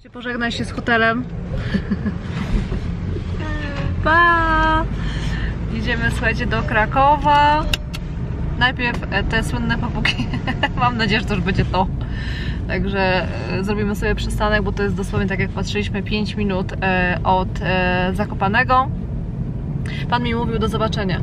Pożegnaj się z hotelem. Pa! Jedziemy, słuchajcie, do Krakowa. Najpierw te słynne papugi. Mam nadzieję, że to już będzie to. Także zrobimy sobie przystanek, bo to jest dosłownie, tak jak patrzyliśmy, 5 minut od Zakopanego. Pan mi mówił do zobaczenia.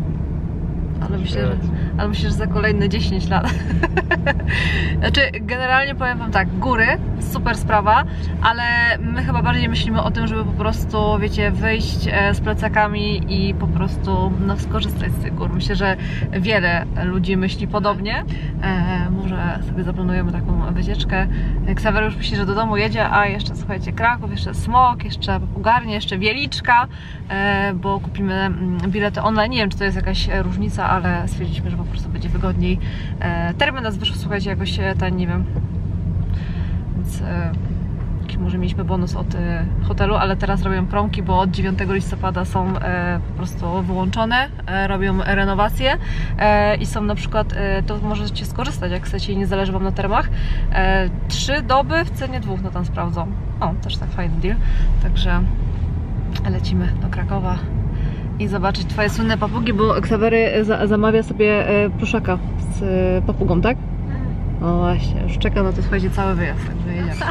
Ale myślę, że za kolejne 10 lat. Znaczy, generalnie powiem wam tak, góry, super sprawa, ale my chyba bardziej myślimy o tym, żeby po prostu, wiecie, wyjść z plecakami i po prostu skorzystać z tych gór. Myślę, że wiele ludzi myśli podobnie. Może sobie zaplanujemy taką wycieczkę. Ksawery już myśli, że do domu jedzie, a jeszcze, słuchajcie, Kraków, jeszcze Smok, jeszcze Papugarnie, jeszcze Wieliczka, bo kupimy bilety online. Nie wiem, czy to jest jakaś różnica, ale stwierdziliśmy, że po prostu będzie wygodniej. Termin nas wyszł, słuchajcie, jakoś ten, nie wiem, więc może mieliśmy bonus od hotelu, ale teraz robią promki, bo od 9 listopada są po prostu wyłączone, robią renowacje i są na przykład, to możecie skorzystać, jak chcecie i nie zależy wam na termach, 3 doby w cenie 2, no tam sprawdzą. O, też tak fajny deal, także lecimy do Krakowa i zobaczyć twoje słynne papugi, bo Ksawery zamawia sobie pluszaka z papugą, tak? O właśnie, już czeka na to, słuchajcie, cały wyjazd, także jedziemy.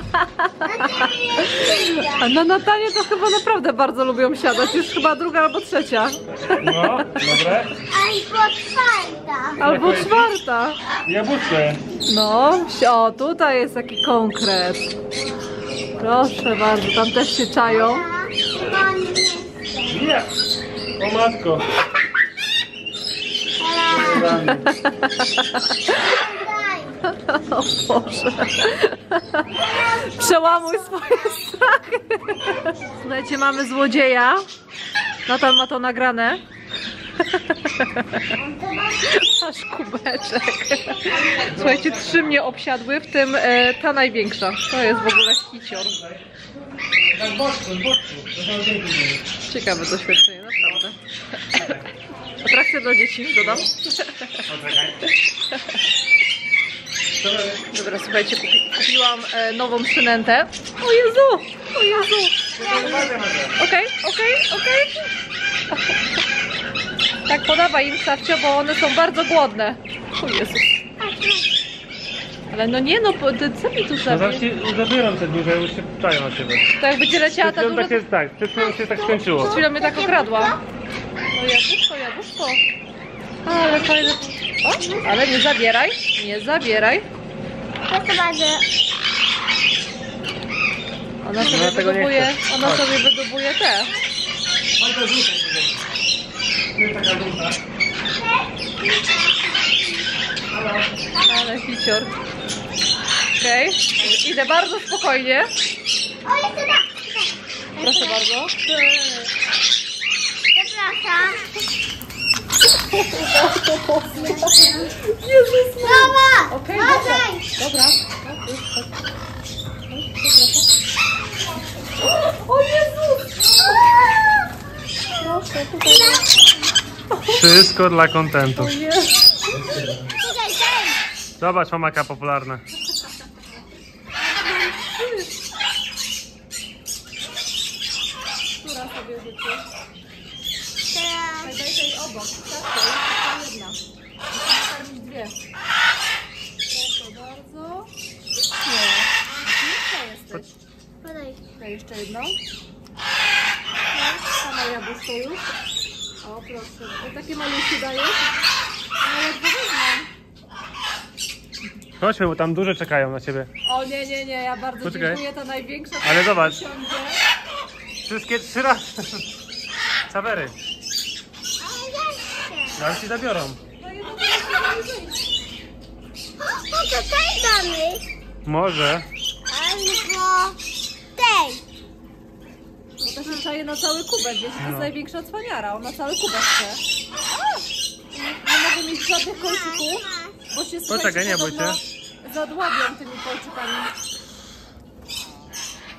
A na Natanie to chyba naprawdę bardzo lubią siadać, już chyba 2. albo 3. No, dobre. Albo 4. Jabłuszcze. No, o, tutaj jest taki konkret. Proszę bardzo, tam też się czają. Nie. O matko. O Boże. Przełamuj swoje strachy. Słuchajcie, mamy złodzieja. Natan ma to nagrane. Aż kubeczek. Słuchajcie, 3 mnie obsiadły, w tym ta największa. To jest w ogóle hicior. Ciekawe doświadczenie, naprawdę. Atrakcja dla dzieci, dodam. Dobra, słuchajcie, kupiłam nową przynętę. O Jezu! O Jezu! Okej. Tak, podawaj im, Stawcio, bo one są bardzo głodne. O Jezus. Ale no nie, no co mi tu No zabie? zaraz ci zabieram te duże, już się czają na siebie. To jak będzie leciała ta duża... Tak, przed chwilą się tak skończyło. Przed chwilą mnie tak okradła. No jabłuszko. Ale fajne... O, ale nie zabieraj, nie zabieraj. Ona sobie wydobuje, te. Ale hicior. Okej, idę bardzo spokojnie. Proszę bardzo. Jezus Maria. Okej, dobra. O Jezus! Proszę, tutaj. Wszystko dla kontentu. O nie. Zobacz, mamaka popularna. Która sobie życzy? Daj tej obok. Tak, to jest jedna. Musimy karmić 2. Proszę bardzo. Nie. Piękna jesteś. Daj jeszcze jedną. Sama jabłuszko już. O, proszę. Takie malusie dajesz? Nawet wezmę. Chodźmy, bo tam duże czekają na ciebie. O nie, ja bardzo Poczekaj. dziękuję, ta największa. Ale zobacz. Siądzie. Wszystkie 3 razy. Sawery. Ale ci zabiorą. Może tej damy? Może. Albo tej. Bo to się czaje na cały kubek, wiecie, to jest największa cwaniara, on na cały kubek chce. Nie mogę mieć żadnych kolczyków, bo się Poczekaj, nie bój się. zadławią tymi kolczykami.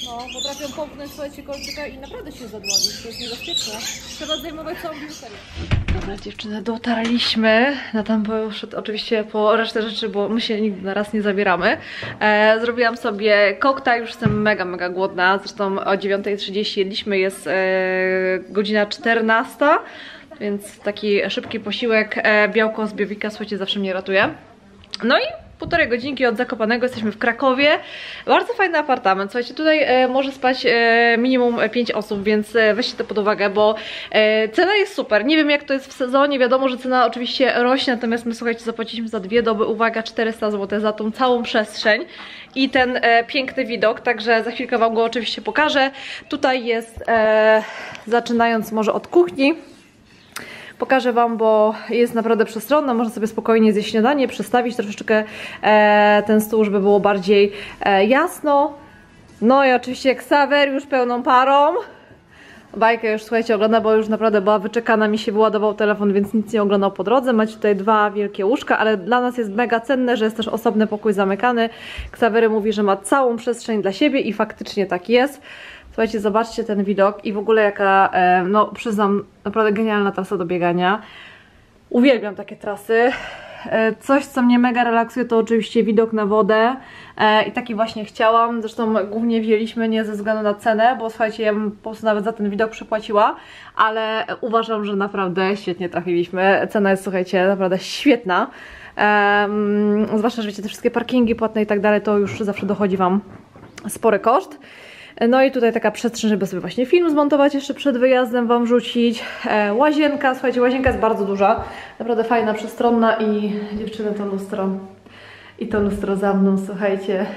No, potrafią pomknąć, słuchajcie, kolczyka i naprawdę się zadławić. To jest niebezpieczne. Trzeba zdejmować całą biżuterię. Dobra, dziewczyny, dotarliśmy. Natan poszedł oczywiście po resztę rzeczy, bo my się nigdy na raz nie zabieramy. Zrobiłam sobie koktajl, już jestem mega głodna. Zresztą o 9:30 jedliśmy, jest godzina 14. Więc taki szybki posiłek, białko z biowika, słuchajcie, zawsze mnie ratuje. No i 1,5 godzinki od Zakopanego jesteśmy w Krakowie. Bardzo fajny apartament. Słuchajcie, tutaj może spać minimum 5 osób, więc weźcie to pod uwagę, bo cena jest super. Nie wiem, jak to jest w sezonie. Wiadomo, że cena oczywiście rośnie, natomiast my, słuchajcie, zapłaciliśmy za 2 doby, uwaga, 400 zł za tą całą przestrzeń i ten piękny widok, także za chwilkę wam go oczywiście pokażę. Tutaj jest, zaczynając może od kuchni, pokażę wam, bo jest naprawdę przestronna, można sobie spokojnie zjeść śniadanie, przestawić troszeczkę ten stół, żeby było bardziej jasno. No i oczywiście Ksawer już pełną parą. Bajkę już, słuchajcie, ogląda, bo już naprawdę była wyczekana, mi się wyładował telefon, więc nic nie oglądał po drodze. Macie tutaj 2 wielkie łóżka, ale dla nas jest mega cenne, że jest też osobny pokój zamykany. Ksawery mówi, że ma całą przestrzeń dla siebie i faktycznie tak jest. Słuchajcie, zobaczcie ten widok i w ogóle jaka, no przyznam, naprawdę genialna trasa do biegania. Uwielbiam takie trasy. Coś, co mnie mega relaksuje, to oczywiście widok na wodę i taki właśnie chciałam. Zresztą głównie wzięliśmy nie ze względu na cenę, bo słuchajcie, ja bym po prostu nawet za ten widok przepłaciła, ale uważam, że naprawdę świetnie trafiliśmy. Cena jest, słuchajcie, naprawdę świetna. Zwłaszcza, że wiecie, te wszystkie parkingi płatne i tak dalej, to już zawsze dochodzi wam spory koszt. No i tutaj taka przestrzeń, żeby sobie właśnie film zmontować jeszcze przed wyjazdem, wam wrzucić. Łazienka, słuchajcie, łazienka jest bardzo duża, naprawdę fajna, przestronna i dziewczyny, to lustro i to lustro za mną, słuchajcie,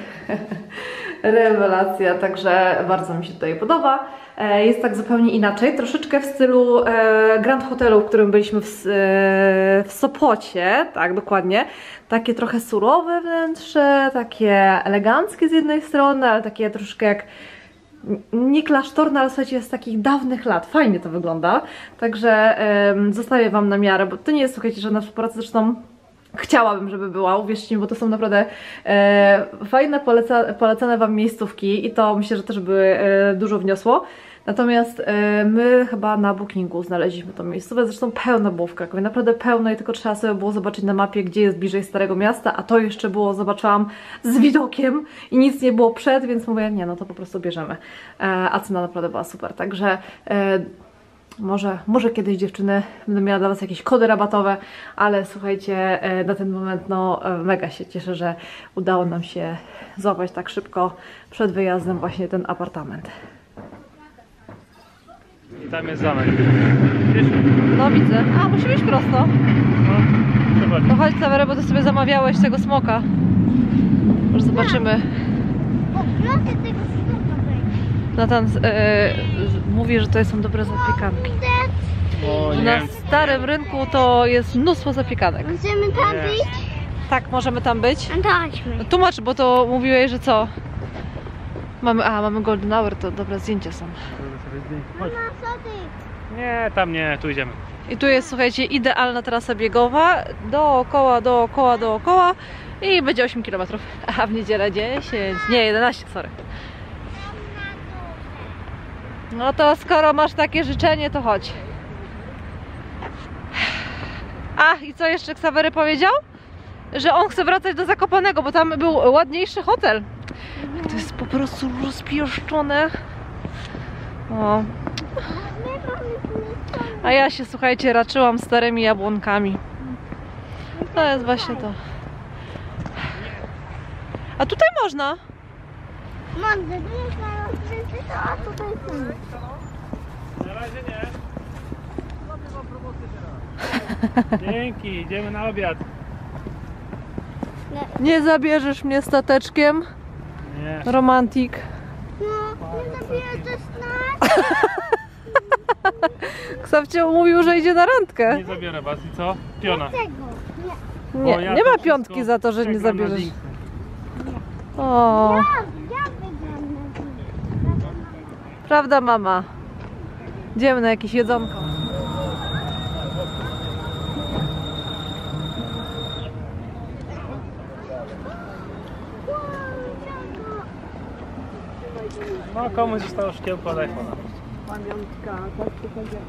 rewelacja, także bardzo mi się tutaj podoba. Jest tak zupełnie inaczej, troszeczkę w stylu Grand Hotelu, w którym byliśmy w Sopocie, tak dokładnie. Takie trochę surowe wnętrze, takie eleganckie z jednej strony, ale takie troszkę jak nie klasztorne, ale słuchajcie, z takich dawnych lat. Fajnie to wygląda. Także zostawię wam na miarę, bo to nie jest, słuchajcie, żadna współpraca, zresztą chciałabym, żeby była, uwierzcie mi, bo to są naprawdę fajne, polecane wam miejscówki i to myślę, że też by dużo wniosło. Natomiast my chyba na Bookingu znaleźliśmy tą miejscówkę, zresztą pełno było w Krakowie, naprawdę pełno i tylko trzeba sobie było zobaczyć na mapie, gdzie jest bliżej Starego Miasta, a to jeszcze było, zobaczyłam z widokiem i nic nie było przed, więc mówię, nie, no to po prostu bierzemy. A cena naprawdę była super, także może kiedyś, dziewczyny, będę miała dla was jakieś kody rabatowe, ale słuchajcie, na ten moment no mega się cieszę, że udało nam się złapać tak szybko przed wyjazdem właśnie ten apartament. I tam jest zamek. No widzę. A, musi być prosto. No, to chodź, Sawery, bo ty sobie zamawiałeś tego smoka. Może zobaczymy. Natan mówi, że to są dobre zapiekanki. Na starym rynku to jest mnóstwo zapiekanek. Możemy tam być? Tak, możemy tam być. No chodźmy. Tłumacz, bo to mówiłeś, że co? Mamy golden hour, to dobre zdjęcia są. Chodź. Nie, tam nie, tu idziemy. I tu jest, słuchajcie, idealna trasa biegowa. Dookoła i będzie 8 km. A w niedzielę 10, nie 11, sorry. No to skoro masz takie życzenie, to chodź. A, i co jeszcze Ksawery powiedział? Że on chce wracać do Zakopanego, bo tam był ładniejszy hotel. To jest po prostu rozpieszczone. O. A ja się, słuchajcie, raczyłam starymi jabłonkami. To jest właśnie to. A tutaj można. A tutaj Na razie nie. Dzięki, idziemy na obiad. Nie zabierzesz mnie stateczkiem? Nie. Romantik. No, nie zabierzesz nas. Ksawcio mówił, że idzie na randkę. Nie zabiorę was i co? Piona. Tego. Nie, O, ja nie to ma piątki wszystko za to, że nie przegram na zabierzesz. Dinku. O, Ja wygram na tym. prawda, mama? Idziemy na jakieś jedzonko. No komuś zostało szkiełko od iPhone'a. Pamiątka, tak tutaj.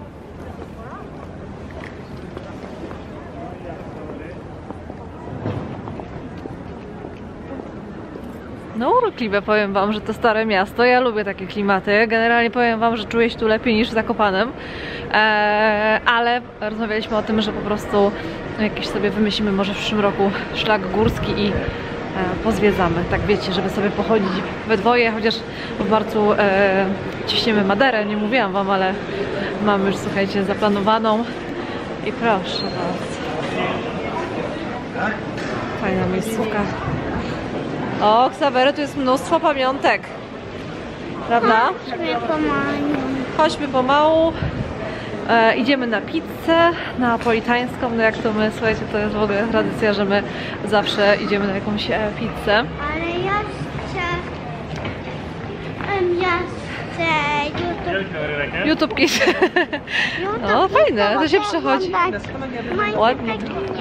No urokliwe, powiem wam, że to stare miasto. Ja lubię takie klimaty. Generalnie powiem wam, że czuję się tu lepiej niż w Zakopanem. Ale rozmawialiśmy o tym, że po prostu jakiś sobie wymyślimy może w przyszłym roku szlak górski i pozwiedzamy. Tak wiecie, żeby sobie pochodzić we dwoje, chociaż w marcu ciśniemy Maderę, nie mówiłam wam, ale mamy już, słuchajcie, zaplanowaną. I proszę bardzo. Fajna miejscówka. O, Ksawery, tu jest mnóstwo pamiątek. Prawda? Chodźmy pomału. Chodźmy pomału. Idziemy na pizzę neapolitańską. No jak to my, słuchajcie, to jest w ogóle tradycja, że my zawsze idziemy na jakąś pizzę. Ale ja chcę... YouTube Kids. No fajne, to się przechodzi. Ładnie.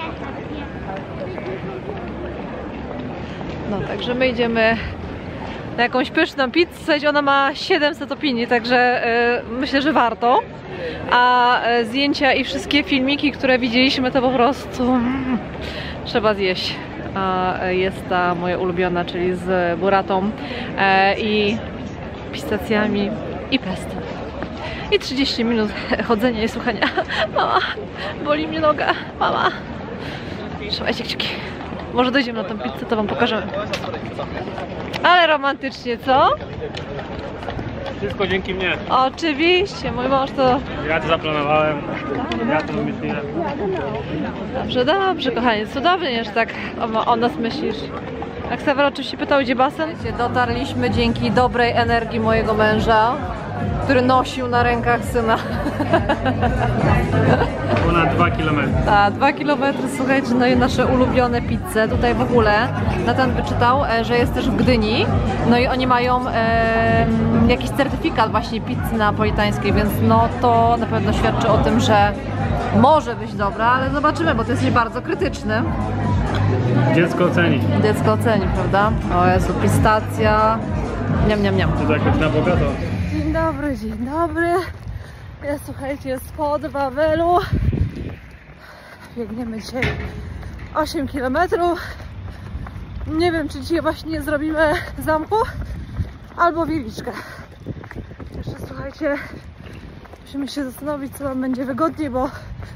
No, także my idziemy na jakąś pyszną pizzę. Słuchajcie, ona ma 700 opinii, także myślę, że warto. A zdjęcia i wszystkie filmiki, które widzieliśmy, to po prostu trzeba zjeść. A jest ta moja ulubiona, czyli z buratą i pistacjami i pesto. I 30 minut chodzenia i słuchania. Mama, boli mnie noga. Mama. Trzymajcie kciuki. Może dojdziemy na tą pizzę, to wam pokażemy. Ale romantycznie, co? Wszystko dzięki mnie. Oczywiście, mój mąż to... Ja to zaplanowałem. Ja to wymyśliłem. Dobrze, dobrze, kochanie. Cudownie, że tak o nas myślisz. A Ksawer oczywiście pytał, gdzie basen? Dotarliśmy dzięki dobrej energii mojego męża, który nosił na rękach syna. Ponad 2 km. Tak, 2 km, słuchajcie, no i nasze ulubione pizze. Tutaj w ogóle Natan wyczytał, że jest też w Gdyni. No i oni mają jakiś certyfikat właśnie pizzy neapolitańskiej, więc no to na pewno świadczy o tym, że może być dobra, ale zobaczymy, bo to jest bardzo krytyczny. Dziecko oceni. Dziecko oceni, prawda? O Jezu, pistacja. Niam, niam, niam. To jakoś na bogato. Dzień dobry, dzień dobry. Ja, słuchajcie, spod Wawelu. Biegniemy dzisiaj 8 km. Nie wiem, czy dzisiaj właśnie zrobimy zamku albo wiewiczkę. Jeszcze, słuchajcie, musimy się zastanowić, co nam będzie wygodniej, bo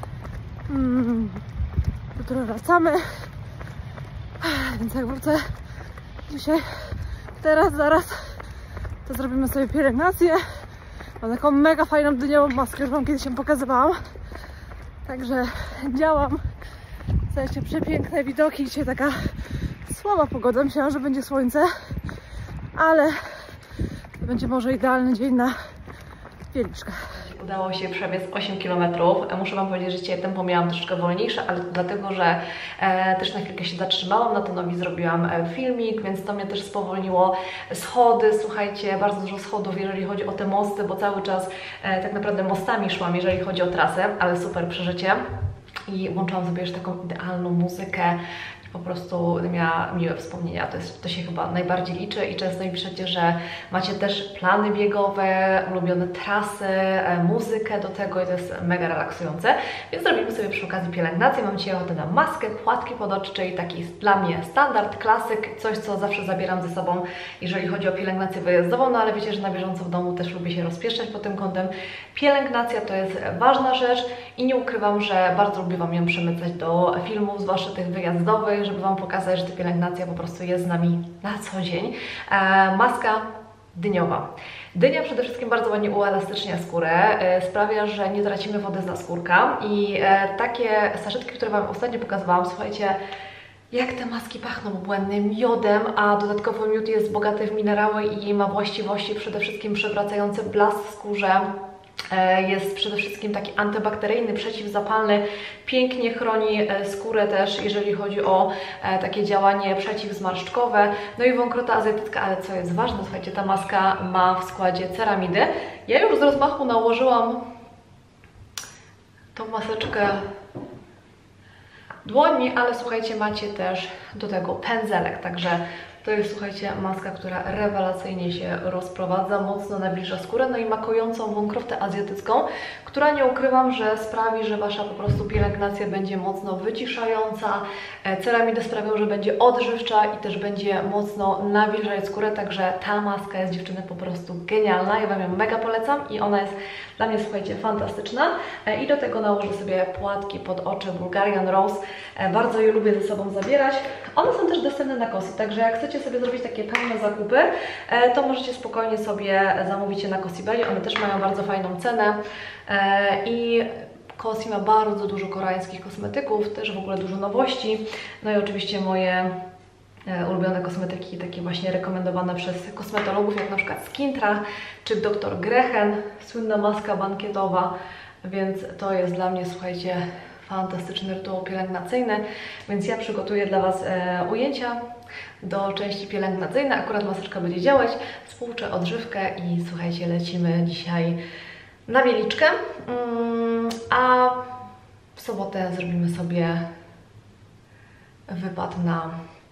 jutro wracamy. Więc jak wrócę dzisiaj, teraz, zaraz, to zrobimy sobie pielęgnację. Mam taką mega fajną dyniową maskę, już wam kiedyś ją pokazywałam. Także działam. Słuchajcie, przepiękne widoki. Dzisiaj taka słaba pogoda. Myślałam, że będzie słońce, ale to będzie może idealny dzień na wiewiczkę. Udało się przebiec 8 km. Muszę wam powiedzieć, że dzisiaj tempo miałam troszeczkę wolniejsze, ale to dlatego, że też na chwilkę się zatrzymałam. Natanowi zrobiłam filmik, więc to mnie też spowolniło. Schody, słuchajcie, bardzo dużo schodów, jeżeli chodzi o te mosty, bo cały czas tak naprawdę mostami szłam, jeżeli chodzi o trasę, ale super przeżycie. I włączyłam sobie już taką idealną muzykę. Po prostu miała miłe wspomnienia, to się chyba najbardziej liczy i często mi piszecie, że macie też plany biegowe, ulubione trasy, muzykę do tego i to jest mega relaksujące, więc zrobimy sobie przy okazji pielęgnację. Mam dzisiaj ochotę na maskę, płatki pod oczy, czyli taki dla mnie standard, klasyk, coś co zawsze zabieram ze sobą, jeżeli chodzi o pielęgnację wyjazdową, no ale wiecie, że na bieżąco w domu też lubię się rozpieszczać pod tym kątem. Pielęgnacja to jest ważna rzecz i nie ukrywam, że bardzo lubię wam ją przemycać do filmów, zwłaszcza tych wyjazdowych, żeby wam pokazać, że ta pielęgnacja po prostu jest z nami na co dzień. Maska dyniowa. Dynia przede wszystkim bardzo ładnie uelastycznia skórę, sprawia, że nie tracimy wody z naskórka i takie saszetki, które wam ostatnio pokazywałam, słuchajcie, jak te maski pachną błędnym miodem, a dodatkowo miód jest bogaty w minerały i ma właściwości przede wszystkim przywracające blask skórze. Jest przede wszystkim taki antybakteryjny, przeciwzapalny, pięknie chroni skórę też, jeżeli chodzi o takie działanie przeciwzmarszczkowe. No i wąkrota azjatycka, ale co jest ważne, słuchajcie, ta maska ma w składzie ceramidy. Ja już z rozmachu nałożyłam tą maseczkę dłoni, ale słuchajcie, macie też do tego pędzelek, także To jest, słuchajcie, maska, która rewelacyjnie się rozprowadza, mocno nawilża skórę, no i ma kojącą wąkrowtę azjatycką, która, nie ukrywam, że sprawi, że Wasza po prostu pielęgnacja będzie mocno wyciszająca. Ceramidy sprawią, że będzie odżywcza i też będzie mocno nawilżać skórę, także ta maska jest, dziewczyny, po prostu genialna. Ja Wam ją mega polecam i ona jest dla mnie, słuchajcie, fantastyczna. I do tego nałożę sobie płatki pod oczy Bulgarian Rose. Bardzo je lubię ze sobą zabierać. One są też dostępne na Kossi, także jak chcecie sobie zrobić takie pełne zakupy, to możecie spokojnie sobie zamówić je na Kossibeli. One też mają bardzo fajną cenę i Kossi ma bardzo dużo koreańskich kosmetyków, też w ogóle dużo nowości. No i oczywiście moje ulubione kosmetyki, takie właśnie rekomendowane przez kosmetologów, jak na przykład Skintra czy Dr. Grehen, słynna maska bankietowa, więc to jest dla mnie, słuchajcie, fantastyczny rytuał pielęgnacyjny, więc ja przygotuję dla Was ujęcia do części pielęgnacyjnej. Akurat maseczka będzie działać, spłuczę odżywkę i słuchajcie, lecimy dzisiaj na Wieliczkę, a w sobotę zrobimy sobie wypad na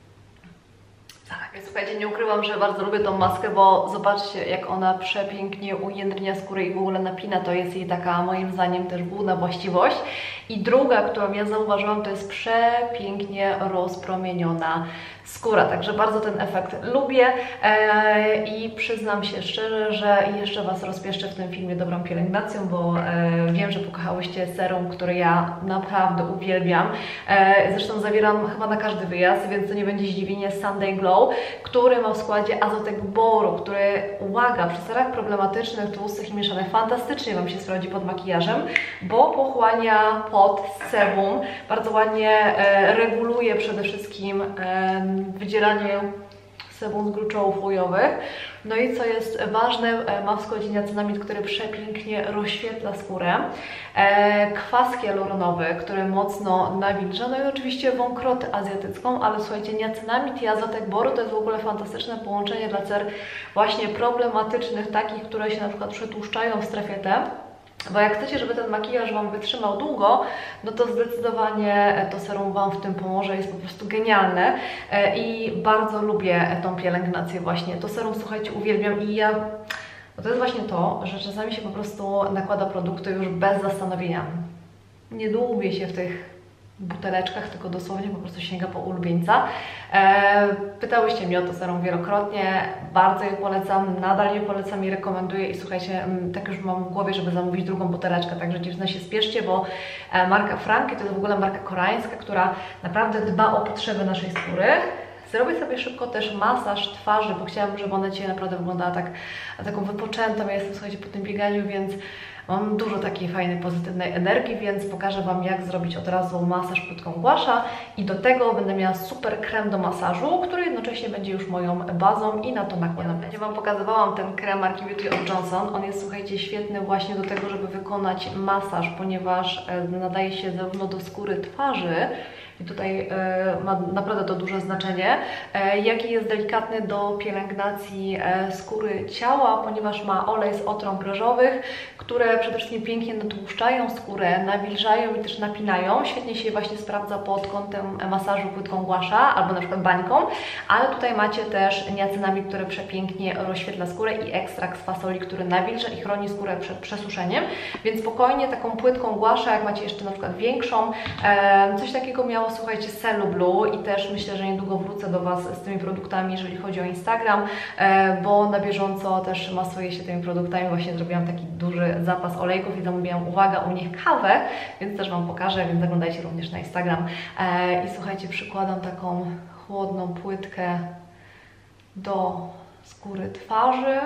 Słuchajcie, nie ukrywam, że bardzo lubię tą maskę, bo zobaczcie, jak ona przepięknie ujędrnia skórę i w ogóle napina. To jest jej taka, moim zdaniem, też główna właściwość. I druga, którą ja zauważyłam, to jest przepięknie rozpromieniona skóra. Także bardzo ten efekt lubię i przyznam się szczerze, że jeszcze Was rozpieszczę w tym filmie dobrą pielęgnacją, bo wiem, że pokochałyście serum, który ja naprawdę uwielbiam. Zresztą zawieram chyba na każdy wyjazd, więc to nie będzie zdziwienie, Sunday Glow, który ma w składzie azotek boru, który, uwaga, przy serach problematycznych, tłustych i mieszanych fantastycznie Wam się sprawdzi pod makijażem, bo pochłania pot z sebum, bardzo ładnie reguluje przede wszystkim wydzielanie sebum z gruczołów łojowych. No i co jest ważne, ma w składzie niacinamid, który przepięknie rozświetla skórę, kwas hialuronowy, który mocno nawilża, no i oczywiście wąkrotę azjatycką, ale słuchajcie, niacinamid i azotek boru to jest w ogóle fantastyczne połączenie dla cer właśnie problematycznych, takich, które się na przykład przetłuszczają w strefie T. Bo jak chcecie, żeby ten makijaż Wam wytrzymał długo, no to zdecydowanie to serum Wam w tym pomoże, jest po prostu genialne i bardzo lubię tą pielęgnację właśnie. To serum, słuchajcie, uwielbiam i ja... Bo to jest właśnie to, że czasami się po prostu nakłada produkty już bez zastanowienia. Nie dłubię się w tych buteleczkach, tylko dosłownie po prostu sięga po ulubieńca. Pytałyście mnie o to serum wielokrotnie, bardzo je polecam, nadal je polecam i rekomenduję i słuchajcie, tak już mam w głowie, żeby zamówić drugą buteleczkę, także dziewczyny się spieszcie, bo marka Frankie to jest w ogóle marka koreańska, która naprawdę dba o potrzeby naszej skóry. Zrobię sobie szybko też masaż twarzy, bo chciałabym, żeby ona dzisiaj naprawdę wyglądała taką wypoczętą. Ja jestem, słuchajcie, po tym bieganiu, więc mam dużo takiej fajnej, pozytywnej energii, więc pokażę Wam, jak zrobić od razu masaż płytką gua i do tego będę miała super krem do masażu, który jednocześnie będzie już moją bazą i na to nakładam. Ja Wam pokazywałam ten krem marki Beauty of Johnson. On jest, słuchajcie, świetny właśnie do tego, żeby wykonać masaż, ponieważ nadaje się zarówno do skóry twarzy, i tutaj ma naprawdę to duże znaczenie, jaki jest delikatny do pielęgnacji skóry ciała, ponieważ ma olej z otrąb ryżowych, które przede wszystkim pięknie natłuszczają skórę, nawilżają i też napinają. Świetnie się właśnie sprawdza pod kątem masażu płytką gua albo na przykład bańką, ale tutaj macie też niacinamid, który przepięknie rozświetla skórę i ekstrakt z fasoli, który nawilża i chroni skórę przed przesuszeniem, więc spokojnie taką płytką gua, jak macie jeszcze na przykład większą, coś takiego miało, słuchajcie, Cellu Blue i też myślę, że niedługo wrócę do Was z tymi produktami, jeżeli chodzi o Instagram, bo na bieżąco też masuję się tymi produktami, właśnie zrobiłam taki duży zapas olejków i zamówiłam, uwaga, u nich kawę, więc też Wam pokażę, więc zaglądajcie również na Instagram. I słuchajcie, przykładam taką chłodną płytkę do skóry twarzy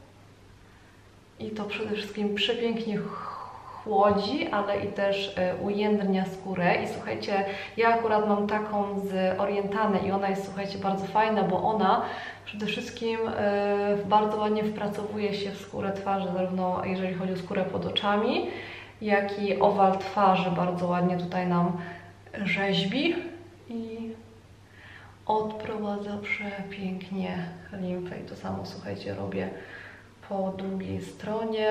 i to przede wszystkim przepięknie chłodzi, ale i też ujędrnia skórę. I słuchajcie, ja akurat mam taką z Orientany i ona jest, słuchajcie, bardzo fajna, bo ona przede wszystkim bardzo ładnie wpracowuje się w skórę twarzy, zarówno jeżeli chodzi o skórę pod oczami, jak i owal twarzy bardzo ładnie tutaj nam rzeźbi i odprowadza przepięknie limfę. I to samo, słuchajcie, robię po drugiej stronie.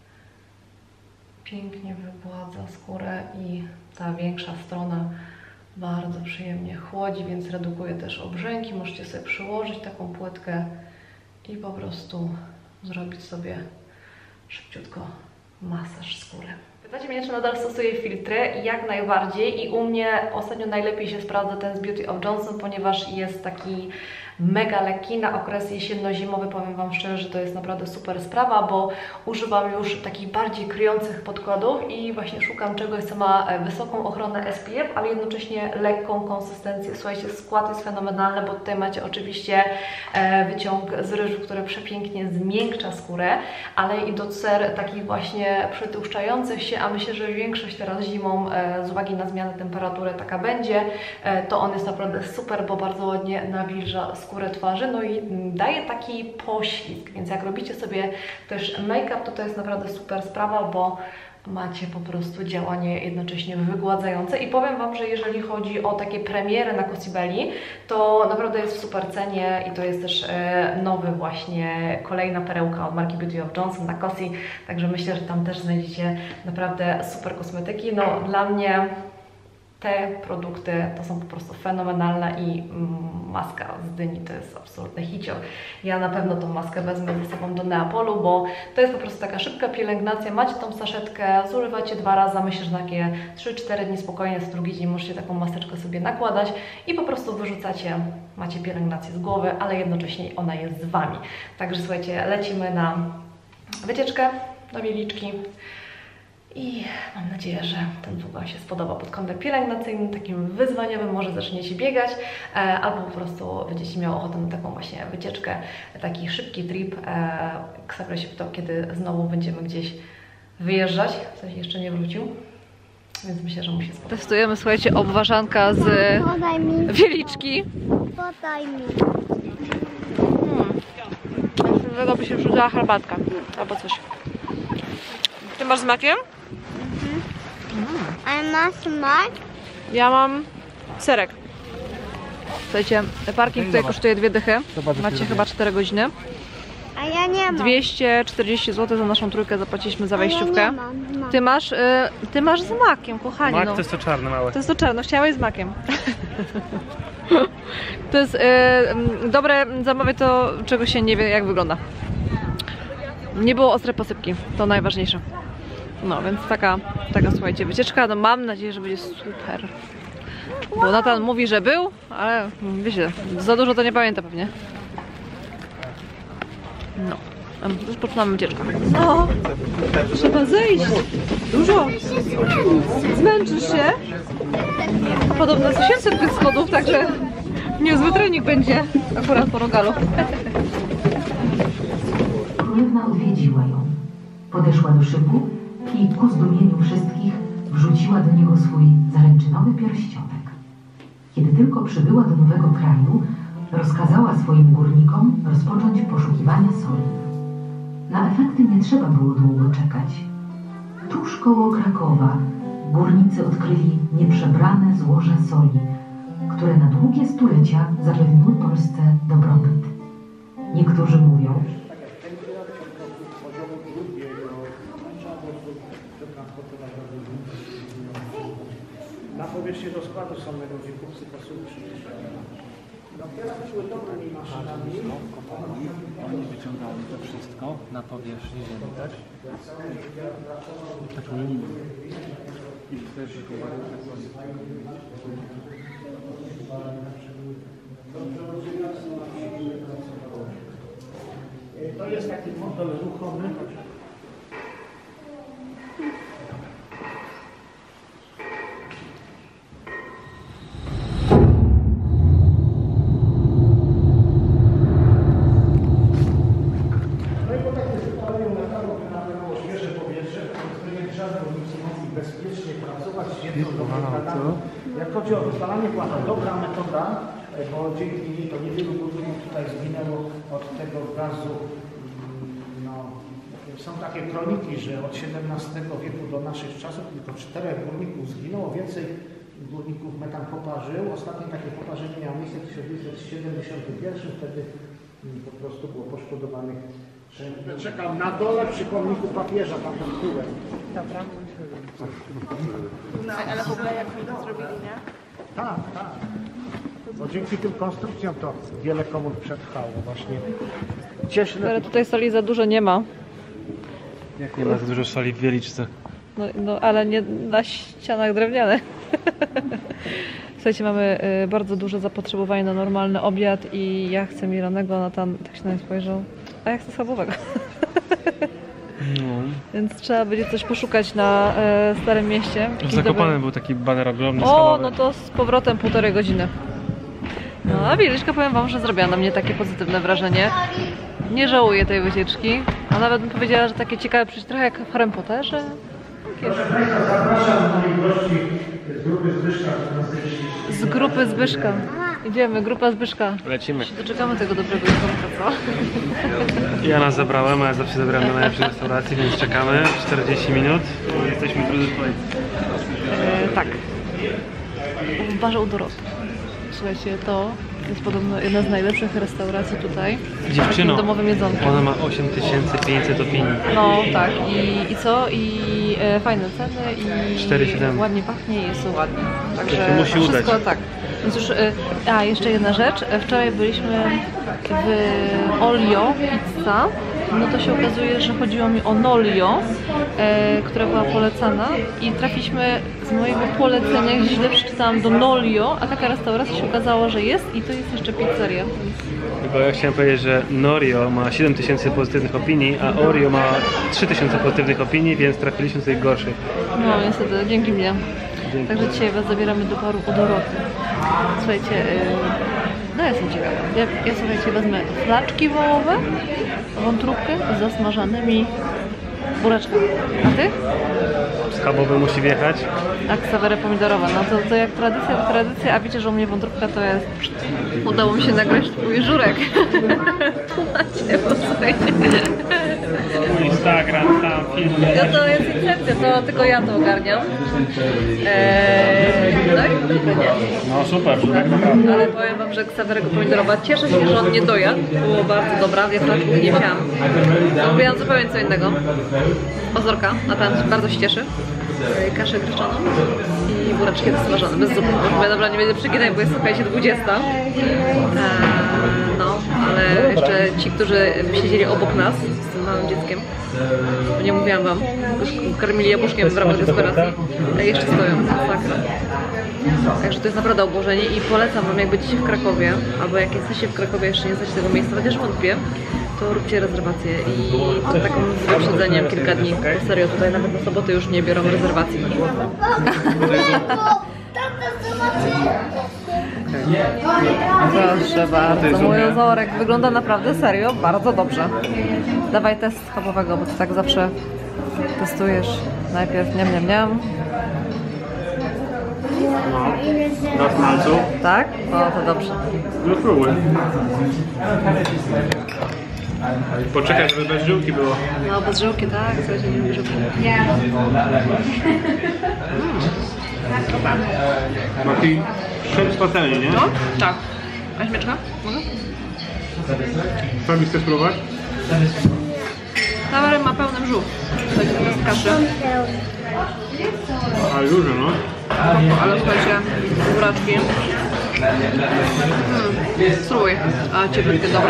Pięknie wygładza skórę i ta większa strona Bardzo przyjemnie chłodzi, więc redukuje też obrzęki. Możecie sobie przyłożyć taką płytkę i po prostu zrobić sobie szybciutko masaż skóry. Pytacie mnie, czy nadal stosuję filtry? Jak najbardziej i u mnie ostatnio najlepiej się sprawdza ten z Beauty of Johnson, ponieważ jest taki mega lekki na okres jesienno-zimowy. Powiem Wam szczerze, że to jest naprawdę super sprawa, bo używam już takich bardziej kryjących podkładów i właśnie szukam czegoś, co ma wysoką ochronę SPF, ale jednocześnie lekką konsystencję. Słuchajcie, skład jest fenomenalny, bo tutaj macie oczywiście wyciąg z ryżu, który przepięknie zmiękcza skórę, ale i do cer takich właśnie przytłuszczających się, a myślę, że większość teraz zimą z uwagi na zmianę temperatury taka będzie, to on jest naprawdę super, bo bardzo ładnie nawilża skórę twarzy, no i daje taki poślizg, więc jak robicie sobie też make-up, to jest naprawdę super sprawa, bo macie po prostu działanie jednocześnie wygładzające i powiem Wam, że jeżeli chodzi o takie premiery na Cosibelli, to naprawdę jest w super cenie i to jest też nowy właśnie, kolejna perełka od marki Beauty of Johnson na Cosi, także myślę, że tam też znajdziecie naprawdę super kosmetyki. No dla mnie te produkty to są po prostu fenomenalne i maska z dyni to jest absolutny hicior. Ja na pewno tą maskę wezmę ze sobą do Neapolu, bo to jest po prostu taka szybka pielęgnacja. Macie tą saszetkę, zużywacie 2 razy, myślę, że na takie 3-4 dni spokojnie, z drugi dzień możecie taką maseczkę sobie nakładać i po prostu wyrzucacie, macie pielęgnację z głowy, ale jednocześnie ona jest z Wami. Także słuchajcie, lecimy na wycieczkę do Wieliczki. I mam nadzieję, że ten vlog Wam się spodoba pod kątem pielęgnacyjnym, takim wyzwaniowym, może zaczniecie biegać, albo po prostu będziecie miały ochotę na taką właśnie wycieczkę, taki szybki trip. Ksawra się pytał, kiedy znowu będziemy gdzieś wyjeżdżać, w sensie jeszcze nie wrócił, więc myślę, że mu się spodoba. Testujemy, słuchajcie, obwarzanka z Wieliczki. Podaj mi. Dlatego by się przydała herbatka albo coś. Ty masz z makiem? A masz smak? Ja mam serek. Słuchajcie, parking tutaj kosztuje 2 dychy. Macie chyba 4 godziny. A ja nie mam. 240 zł za naszą trójkę zapłaciliśmy za A ja wejściówkę. nie mam. Ty masz z makiem, kochani. Mak no. to jest to czarne małe. To jest to czarno, chciałeś z makiem. To jest dobre, zamawiać to, czego się nie wie, jak wygląda. Nie było ostrej posypki, to najważniejsze. No, więc taka słuchajcie, wycieczka, no mam nadzieję, że będzie super. Bo Natan mówi, że był, ale wiecie, za dużo to nie pamięta pewnie. No, rozpoczynamy wycieczkę. No, trzeba zejść. Dużo. Zmęczysz się. Podobno jest 800 tych schodów, także niezły trening będzie akurat po rogalu. Królewna odwiedziła ją. Podeszła do szybu i ku zdumieniu wszystkich wrzuciła do niego swój zaręczynowy pierścionek. Kiedy tylko przybyła do nowego kraju, rozkazała swoim górnikom rozpocząć poszukiwania soli. Na efekty nie trzeba było długo czekać. Tuż koło Krakowa górnicy odkryli nieprzebrane złoże soli, które na długie stulecia zapewniły Polsce dobrobyt. Niektórzy mówią, na powierzchni rozkładu samego, gdzie kupcy pasują dopiero szły dobrymi maszynami. Oni wyciągali to wszystko na powierzchni ziemi, tak? Taką linię. I wtedy to jest taki model ruchomy. Bezpiecznie pracować z jedną dobrą. Jak chodzi o wypalanie płacha, dobra metoda, bo dzięki niej to niewielu górników tutaj zginęło od tego gazu. No, są takie kroniki, że od XVII wieku do naszych czasów tylko 4 górników zginęło, więcej górników metan poparzył. Ostatnie takie poparzenie miało miejsce w 1971, wtedy po prostu było poszkodowanych. Czekam na dole przy pomniku papieża, tam ten tyłem. Dobra. No, ale w ogóle jak mi to zrobili, nie? Tak, tak. Bo dzięki tym konstrukcjom to wiele komór przetrwało właśnie. Cieszy Ale tutaj soli za dużo nie ma. Jak nie ma za dużo soli w Wieliczce? No ale nie na ścianach drewnianych. Słuchajcie, mamy bardzo duże zapotrzebowanie na normalny obiad i ja chcę mielanego, Natan tak się na mnie spojrzał, a ja chcę schabowego. No. Więc trzeba będzie coś poszukać na Starym Mieście. W Zakopanem był taki baner ogromny. O, schabowy. no to z powrotem 1,5 godziny. No a Wieliczka, powiem wam, że zrobiła na mnie takie pozytywne wrażenie. Nie żałuję tej wycieczki, a nawet bym powiedziała, że takie ciekawe przyjść trochę jak w Harry Potterze. Zapraszam moich gości z grupy Zbyszka. Z grupy Zbyszka. Idziemy, grupa Zbyszka. Lecimy. Doczekamy tego dobrego jedzonka, co? Ja nas zabrałem, a ja zawsze zabrałem do najlepszej restauracji, więc czekamy 40 minut i jesteśmy w drodze kolejce. Tak. W barze u Doroty. Słuchajcie, to jest podobno jedna z najlepszych restauracji tutaj. Z takim Dziewczyno, domowym jedzonkiem. ona ma 8500 opinii. No tak, i co? I fajne ceny i 4,7. ładnie pachnie i jest ładnie. Także To się musi wszystko udać. tak. Więc już, jeszcze jedna rzecz. Wczoraj byliśmy w Olio Pizza. No to się okazuje, że chodziło mi o Nolio, która była polecana i trafiliśmy z mojego polecenia, gdzie źle przeczytałam, do Nolio, a taka restauracja się okazała, że jest i to jest jeszcze pizzeria. Tylko ja chciałem powiedzieć, że Norio ma 7000 pozytywnych opinii, a Oreo ma 3000 pozytywnych opinii, więc trafiliśmy z tych gorszych. No niestety, dzięki mnie. Dzięki. Także dzisiaj was zabieramy do baru u Doroty. Słuchajcie, no ja jestem ciekawa. Ja słuchajcie, wezmę flaczki wołowe, wątróbkę z zasmażanymi buraczkami. A ty? Schabowy musi wjechać. Tak, sawerę pomidorową. No to jak tradycja, to tradycja, a wiecie, że u mnie wątróbka to jest... Udało mi się nagrać twój żurek. Macie, posłuchajcie. Instagram, tam film. No to jest incepcja, to tylko ja to ogarniam. No i dobra, nie? No super, żurek naprawdę. Ale powiem wam, że ksawerego pomidorowa, cieszę się, że on nie dojadł. Było bardzo dobra, ja flaczków nie chciałam. Robiłam zupełnie co innego. Ozorka, a tam bardzo się cieszy. Kaszę gryczaną i buraczki smażone, bez zupy. Bo dobra, nie będę przeginać, bo jest słuchajcie 20. No, ale jeszcze ci, którzy siedzieli obok nas z tym małym dzieckiem, bo nie mówiłam wam, karmili jabłuszkiem w ramach restauracji, jeszcze stoją, masakra. Także to jest naprawdę obłożenie i polecam wam, jak będziecie w Krakowie, albo jak jesteście w Krakowie, jeszcze nie znacie tego miejsca, chociaż wątpię, to róbcie rezerwację i to takim z wyprzedzeniem kilka dni, bo serio, tutaj nawet na soboty już nie biorą rezerwacji. Proszę bardzo, mój ozorek wygląda naprawdę serio, bardzo dobrze. Dawaj test schabowego, bo ty tak zawsze testujesz. Najpierw niam, niam, niam. Na smalcu. Tak? O, to dobrze. No spróbuj. Poczekaj, żeby bez żyłki było. No, bez żyłki, tak? Słuchajcie, nie lubię żyłki. Taki szef z patelni, nie? No? Tak. A śmieczka? Może? Sami chcesz spróbować? Sawer ma pełny brzuch. Słuchajcie, to jest kaszy. Ale dużo, no. Ale słuchajcie, buraczki. Spróbuj. A, ciepłe, dobre.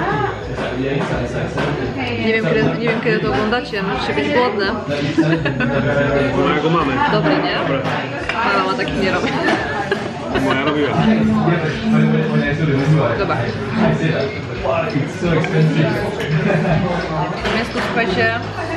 Nie wiem kiedy to oglądacie, możecie być głodne. Mojego mamy. Dobre, nie? Mama ma takich nie robi. Moja robiła. Dobra. Natomiast tu słuchajcie...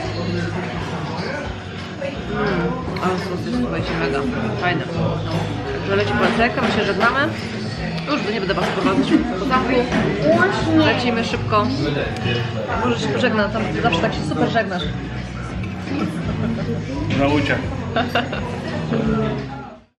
Ale sos jest, słuchajcie, mega fajny. Także leci polecajka, my się żegnamy. Już nie będę was prowadzać po zamku. Lecimy szybko. Może się pożegnam, tam zawsze tak się super żegnasz. Na uciek.